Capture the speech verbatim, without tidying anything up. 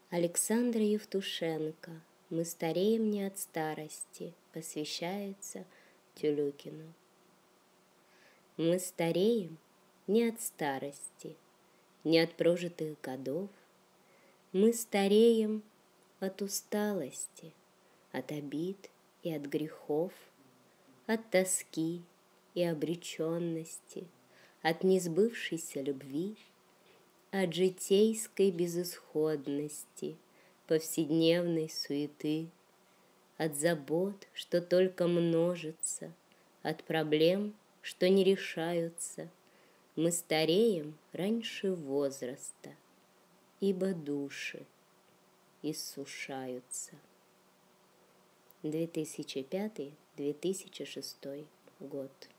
Александра Евтушенко «Мы стареем не от старости» посвящается Тюлюкину. Мы стареем не от старости, не от прожитых годов. Мы стареем от усталости, от обид и от грехов, от тоски и обреченности, от несбывшейся любви, от житейской безысходности, повседневной суеты, от забот, что только множатся, от проблем, что не решаются. Мы стареем раньше возраста, ибо души иссушаются. две тысячи пятый — две тысячи шестой год.